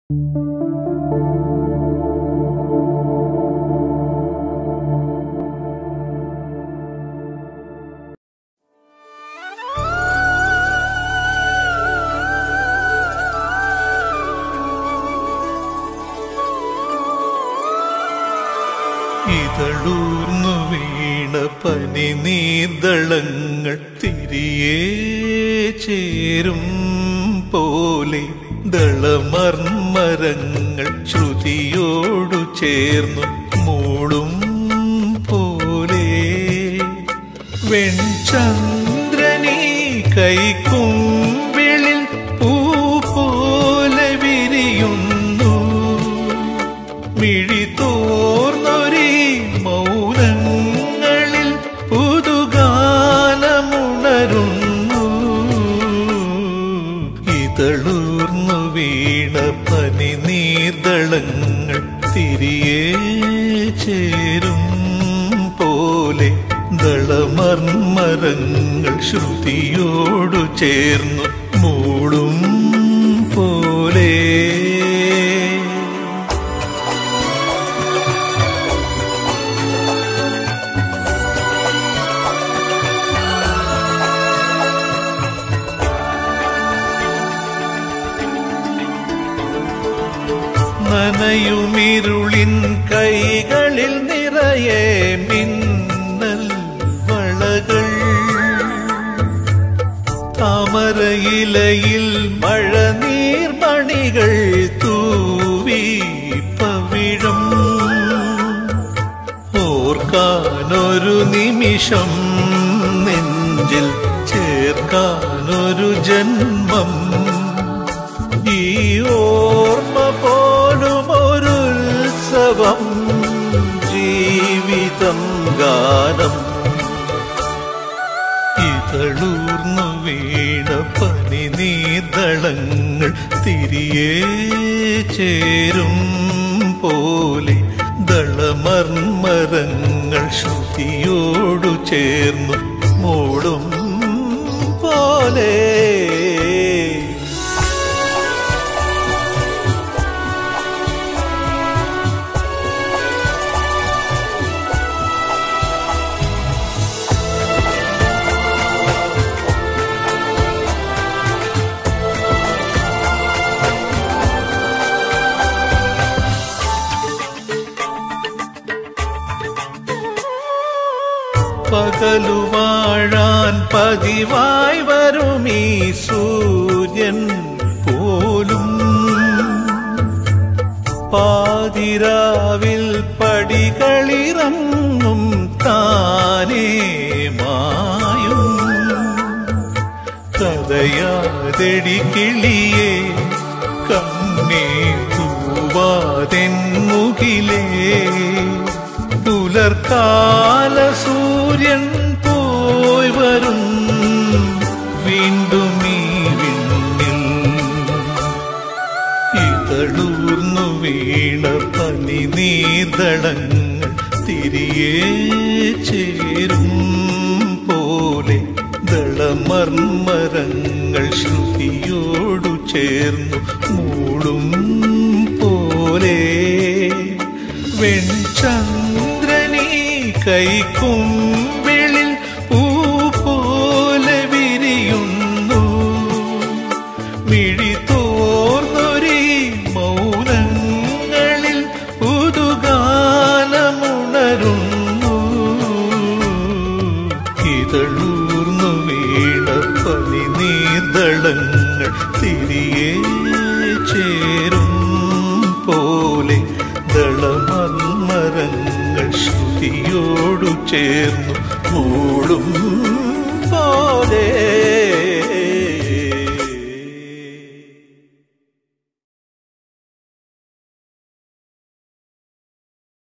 ഇതളൂർന്നു വീണ പനിനീർദളങ്ങൾ തിരിയേ ചേരും പോലെ ദളമർമരങ്ങൾ ശ്രുതിയോടു ചേർന്നു മൂളും പോലെ വെൺചന്ദ്രനീ കൈക്കുമ്പിളിൽ പൂ പോലെ വിരിയുന്നു മിഴി തോർന്നൊരീ മൗനങ്ങളിൽ പുതുഗാനമുണരുന്നു ഇതളൂർന്നു വീണ പനിനീർദളങ്ങൾ തിരിയേ ചേരും പോലെ ദളമർമരങ്ങൾ ശ്രുതിയോടു ചേർന്നു മൂളും പോലെ നനയുമിരുളിൻ കൈകളിൽ നിറയെ മിന്നൽ വളകൾ താമരയിലയിൽ മഴനീർമണികൾ തൂവി പവിഴം ഓർക്കാനൊരു നിമിഷം നെഞ്ചിൽ ചേർക്കാനൊരു ജന്മം ഈ ഓർമ്മ പോലും ഒരുത്സവം ജീവിതം ഗാനം ഇതളൂർന്നു വീണ പനിനീർദളങ്ങൾ തിരിയേ ചേരും പോലെ ദളമർമരങ്ങൾ ശ്രുതിയോടു ചേർന്നു മൂളും പോലെ പകലു വാഴാൻ പതിവായി വരുമീ സൂര്യൻ പോലും പാതിരാവിൽ പടികളിറങ്ങും താനേ മായും കഥയാതെടി കിളിയേ കണ്ണേ തൂവാതെന്നുകിലേ പുലർക്കാല സൂര്യൻ പോയി വരും വീണ്ടും ഈ വിണ്ണിൽ ഇതളൂർന്നു വീണ പനിനീർദളങ്ങൾ തിരിയേ ചേരും പോലെ ദളമർമരങ്ങൾ ശ്രുതിയോടു ചേർന്നു മൂളും പോലെ വെൺചന്ദ്രനീ കൈക്കുമ്പിളിൽ പൂ പോലെ വിരിയുന്നു മിഴി തോർന്നൊരീ മൗനങ്ങളിൽ പുതുഗാനമുണരുന്നു ഇതളൂർന്നു വീണ പനിനീർദളങ്ങൾ തിരിയേ ചേരും പോലെ ദളമർമരങ്ങൾ ശ്രുതിയോടു ചേർന്നു മൂളും പോലെ